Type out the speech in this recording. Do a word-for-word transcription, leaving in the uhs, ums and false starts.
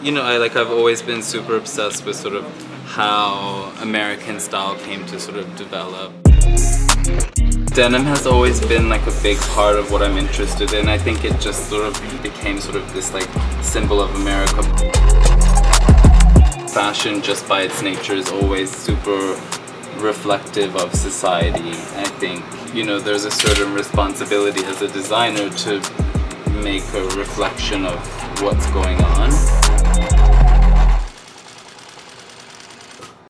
you know, I like I've always been super obsessed with sort of how American style came to sort of develop. Denim has always been like a big part of what I'm interested in. I think it just sort of became sort of this like symbol of America. Fashion, just by its nature, is always super reflective of society. I think, you know, there's a certain responsibility as a designer to make a reflection of what's going on.